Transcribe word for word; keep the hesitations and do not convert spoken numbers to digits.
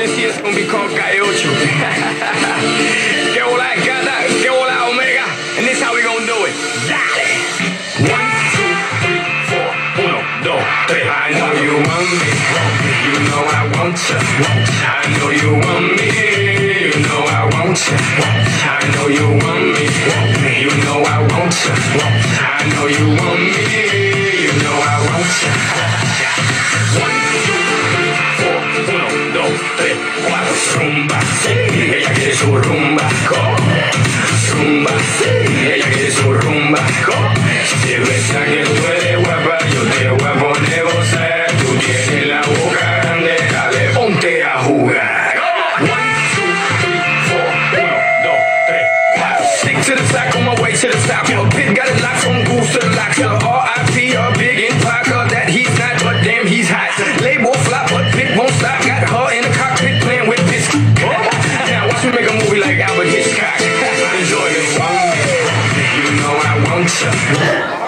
this year's gonna be called Calle Ocho. Que hola gata, que hola omega. And this how we gonna do it. Dale. One, two, three, four. Uno, dos, tres. I know you want me. You know I want you. I know you want me. You know I want you. I know you want me. You know I want you. I know you want me. You know I want you. One, two, three, four. Uno, dos, tres, cuatro. Rumba, sí. Ella quiere su rumba. Go. Rumba, sí. Ella quiere su rumba. Go. Si ves a que tú eres guapa, yo te voy a poner gozar. Tú tienes la boca grande, dale, ponte a jugar. One, two, three, four. Uno, dos, tres, cuatro. Stick to the sack on my way to the top. A pit got it locked from goose to the lock. To the R I P, a big in Parker. That he's not, but damn, he's hot. Label flop, but pit won't stop. Got her in the cockpit playing with this. Now watch me make a movie like Albert Hitchcock. Enjoy this one. You know I want you.